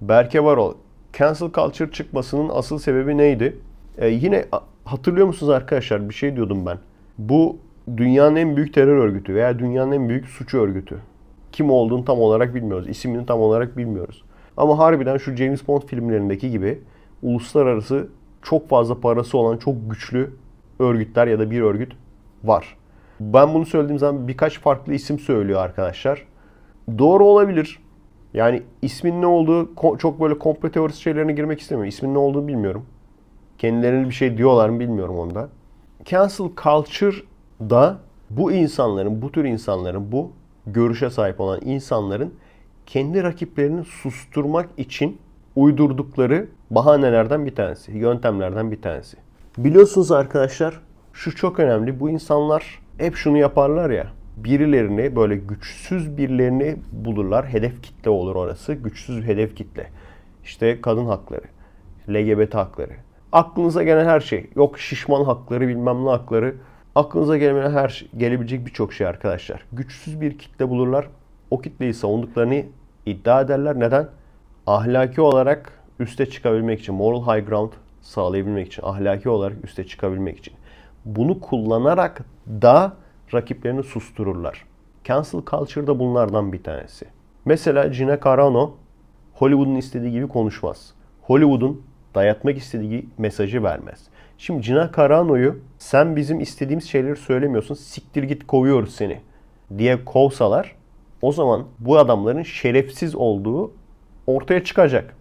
Berke Varol. Cancel culture çıkmasının asıl sebebi neydi? Yine hatırlıyor musunuz arkadaşlar? Bir şey diyordum ben. Bu dünyanın en büyük terör örgütü veya dünyanın en büyük suç örgütü. Kim olduğunu tam olarak bilmiyoruz. İsmini tam olarak bilmiyoruz. Ama harbiden şu James Bond filmlerindeki gibi uluslararası çok fazla parası olan çok güçlü örgütler ya da bir örgüt var. Ben bunu söylediğim zaman birkaç farklı isim söylüyor arkadaşlar. Doğru olabilir. Yani ismin ne olduğu çok böyle komplo teorisi şeylerine girmek istemiyorum. İsmin ne olduğunu bilmiyorum. Kendilerine bir şey diyorlar mı bilmiyorum onda. Cancel culture'da bu insanların, bu tür insanların, bu görüşe sahip olan insanların kendi rakiplerini susturmak için uydurdukları bahanelerden bir tanesi, yöntemlerden bir tanesi. Biliyorsunuz arkadaşlar, şu çok önemli. Bu insanlar hep şunu yaparlar ya. Birilerini, böyle güçsüz birilerini bulurlar. Hedef kitle olur orası. Güçsüz bir hedef kitle. İşte kadın hakları, LGBT hakları. Aklınıza gelen her şey. Yok şişman hakları, bilmem ne hakları. Aklınıza gelemeyen her şey, gelebilecek birçok şey arkadaşlar. Güçsüz bir kitle bulurlar. O kitleyi savunduklarını iddia ederler. Neden? Ahlaki olarak üste çıkabilmek için, moral high ground sağlayabilmek için, ahlaki olarak üste çıkabilmek için. Bunu kullanarak da rakiplerini sustururlar. Cancel culture da bunlardan bir tanesi. Mesela Gina Carano Hollywood'un istediği gibi konuşmaz. Hollywood'un dayatmak istediği mesajı vermez. Şimdi Gina Carano'yu sen bizim istediğimiz şeyleri söylemiyorsun, siktir git kovuyoruz seni diye kovsalar o zaman bu adamların şerefsiz olduğu ortaya çıkacak.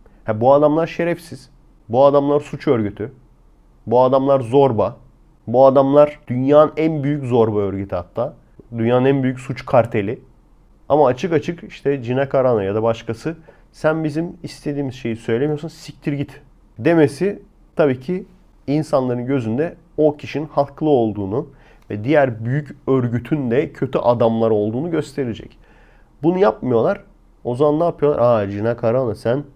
Bu adamlar şerefsiz. Bu adamlar suç örgütü. Bu adamlar zorba. Bu adamlar dünyanın en büyük zorba örgütü hatta. Dünyanın en büyük suç karteli. Ama açık açık işte Gina Carano ya da başkası sen bizim istediğimiz şeyi söylemiyorsun, siktir git demesi tabii ki insanların gözünde o kişinin haklı olduğunu ve diğer büyük örgütün de kötü adamlar olduğunu gösterecek. Bunu yapmıyorlar. O zaman ne yapıyorlar? Gina Carano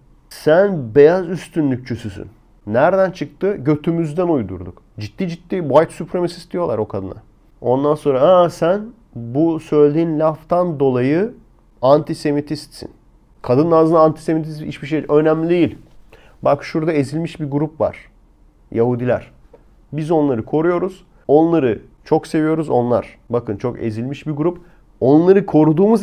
sen beyaz üstünlükçüsüsün. Nereden çıktı? Götümüzden uydurduk. Ciddi white supremacist diyorlar o kadına. Ondan sonra sen bu söylediğin laftan dolayı antisemitistsin. Kadının ağzına antisemitizm hiçbir şey önemli değil. Bak şurada ezilmiş bir grup var. Yahudiler. Biz onları koruyoruz. Onları çok seviyoruz. Onlar bakın çok ezilmiş bir grup. Onları koruduğumuz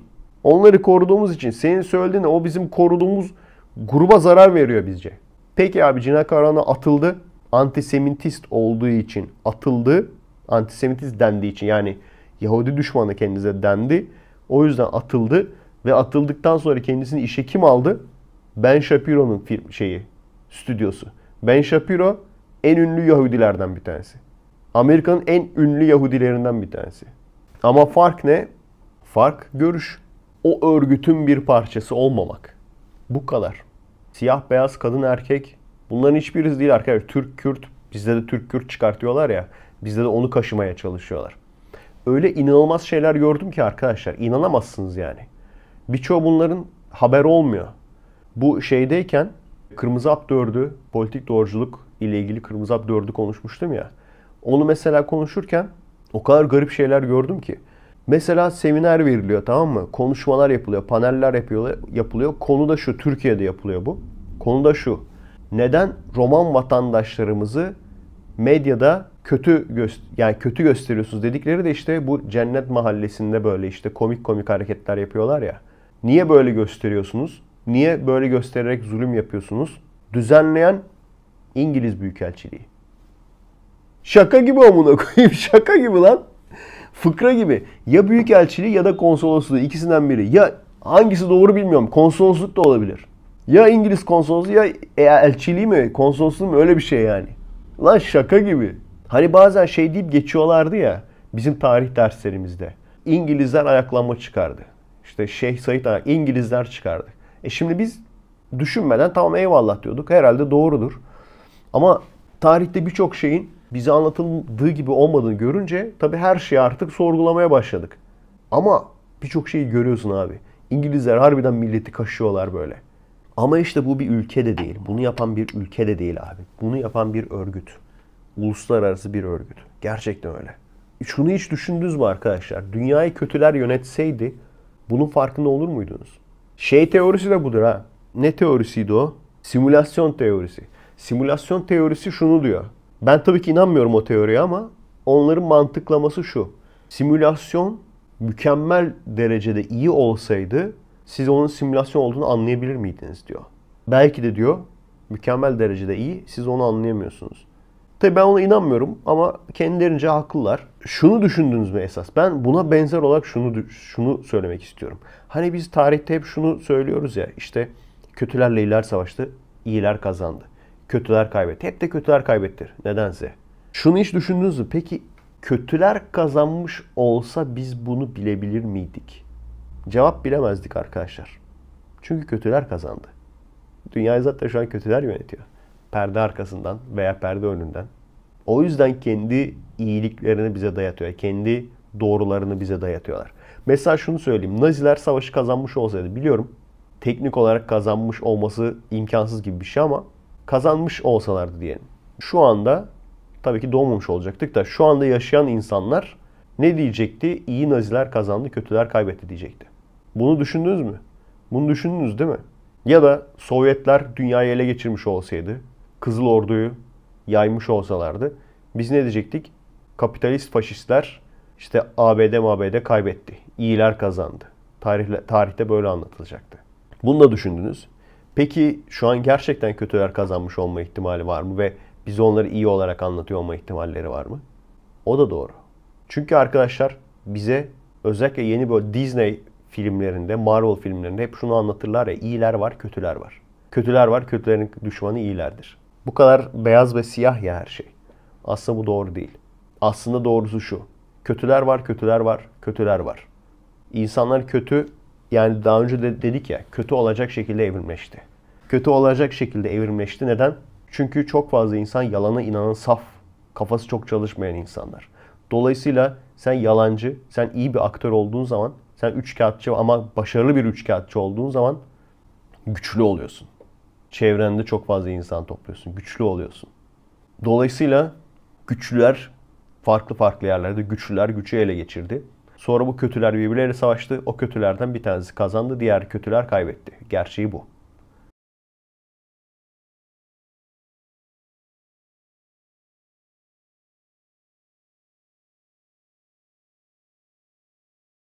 için senin söylediğin o bizim koruduğumuz gruba zarar veriyor bizce. Peki abi Gina Carano atıldı. Antisemitist olduğu için atıldı. Antisemitist dendiği için yani Yahudi düşmanı kendinize dendi. O yüzden atıldı ve atıldıktan sonra kendisini işe kim aldı? Ben Shapiro'nun stüdyosu. Ben Shapiro en ünlü Yahudilerden bir tanesi. Amerika'nın en ünlü Yahudilerinden bir tanesi. Ama fark ne? Fark görüş. O örgütün bir parçası olmamak. Bu kadar. Siyah, beyaz, kadın, erkek bunların hiçbirisi değil arkadaşlar. Türk, Kürt. Bizde de Türk, Kürt çıkartıyorlar ya. Bizde de onu kaşımaya çalışıyorlar. Öyle inanılmaz şeyler gördüm ki arkadaşlar. İnanamazsınız yani. Birçoğu bunların haber olmuyor. Bu şeydeyken Kırmızı Hap 4'ü, politik doğruculuk ile ilgili Kırmızı Hap 4'ü konuşmuştum ya. Onu mesela konuşurken o kadar garip şeyler gördüm ki. Mesela seminer veriliyor, tamam mı? Konuşmalar yapılıyor, paneller yapılıyor. Konu da şu, Türkiye'de yapılıyor bu. Konu da şu. Neden Roman vatandaşlarımızı medyada kötü gösteriyorsunuz dedikleri de işte bu Cennet Mahallesi'nde böyle işte komik hareketler yapıyorlar ya. Niye böyle gösteriyorsunuz? Niye böyle göstererek zulüm yapıyorsunuz? Düzenleyen İngiliz Büyükelçiliği. Şaka gibi amına koyayım. Şaka gibi lan. Fıkra gibi. Ya Büyükelçiliği ya da konsolosluğu. İkisinden biri. Ya hangisi doğru bilmiyorum. Konsolosluk da olabilir. Ya İngiliz konsolosluğu ya elçiliği mi? Konsolosluğu mu? Öyle bir şey yani. Lan şaka gibi. Hani bazen şey deyip geçiyorlardı ya. Bizim tarih derslerimizde. İngilizler ayaklanma çıkardı. İşte Şeyh Said İngilizler çıkardı. Şimdi biz düşünmeden tamam eyvallah diyorduk. Herhalde doğrudur. Ama tarihte birçok şeyin bize anlatıldığı gibi olmadığını görünce tabii her şeyi artık sorgulamaya başladık. Ama birçok şeyi görüyorsun abi. İngilizler harbiden milleti kaşıyorlar böyle. Ama işte bu bir ülke de değil. Bunu yapan bir ülke de değil abi. Bunu yapan bir örgüt. Uluslararası bir örgüt. Gerçekten öyle. Şunu hiç düşündünüz mü arkadaşlar? Dünyayı kötüler yönetseydi bunun farkında olur muydunuz? Şey teorisi de budur ha. Ne teorisiydi o? Simülasyon teorisi. Simülasyon teorisi şunu diyor. Ben tabii ki inanmıyorum o teoriye ama onların mantıklaması şu. Simülasyon mükemmel derecede iyi olsaydı siz onun simülasyon olduğunu anlayabilir miydiniz diyor. Belki de diyor mükemmel derecede iyi, siz onu anlayamıyorsunuz. Tabii ben ona inanmıyorum ama kendilerince haklılar. Şunu düşündünüz mü esas? Ben buna benzer olarak şunu söylemek istiyorum. Hani biz tarihte hep şunu söylüyoruz ya, işte kötülerle iyiler savaştı, iyiler kazandı. Kötüler kaybetti. Hep de kötüler kaybettir. Nedense. Şunu hiç düşündünüz mü? Peki kötüler kazanmış olsa biz bunu bilebilir miydik? Cevap bilemezdik arkadaşlar. Çünkü kötüler kazandı. Dünyayı zaten şu an kötüler yönetiyor. Perde arkasından veya perde önünden. O yüzden kendi iyiliklerini bize dayatıyor. Kendi doğrularını bize dayatıyorlar. Mesela şunu söyleyeyim. Naziler savaşı kazanmış olsaydı, biliyorum teknik olarak kazanmış olması imkansız gibi bir şey ama kazanmış olsalardı diyelim. Şu anda tabii ki doğmamış olacaktık da şu anda yaşayan insanlar ne diyecekti? İyi Naziler kazandı, kötüler kaybetti diyecekti. Bunu düşündünüz mü? Bunu düşündünüz değil mi? Ya da Sovyetler dünyayı ele geçirmiş olsaydı, Kızıl Ordu'yu yaymış olsalardı, biz ne diyecektik? Kapitalist faşistler işte ABD kaybetti. İyiler kazandı. Tarihte böyle anlatılacaktı. Bunu da düşündünüz. Peki şu an gerçekten kötüler kazanmış olma ihtimali var mı ve biz onları iyi olarak anlatıyor olma ihtimalleri var mı? O da doğru. Çünkü arkadaşlar bize özellikle yeni böyle Disney filmlerinde, Marvel filmlerinde hep şunu anlatırlar ya, iyiler var, kötüler var. Kötüler var, kötülerin düşmanı iyilerdir. Bu kadar beyaz ve siyah ya her şey. Aslında bu doğru değil. Aslında doğrusu şu. Kötüler var, kötüler var, kötüler var. İnsanlar kötü, yani daha önce de dedik ya, kötü olacak şekilde evrimleşti. Kötü olacak şekilde evrimleşti. Neden? Çünkü çok fazla insan yalana inanan saf, kafası çok çalışmayan insanlar. Dolayısıyla sen yalancı, sen iyi bir aktör olduğun zaman, sen üçkağıtçı ama başarılı bir üçkağıtçı olduğun zaman güçlü oluyorsun. Çevrende çok fazla insan topluyorsun, güçlü oluyorsun. Dolayısıyla güçlüler farklı yerlerde, güçlüler gücü ele geçirdi. Sonra bu kötüler birbirleriyle savaştı. O kötülerden bir tanesi kazandı, diğer kötüler kaybetti. Gerçeği bu.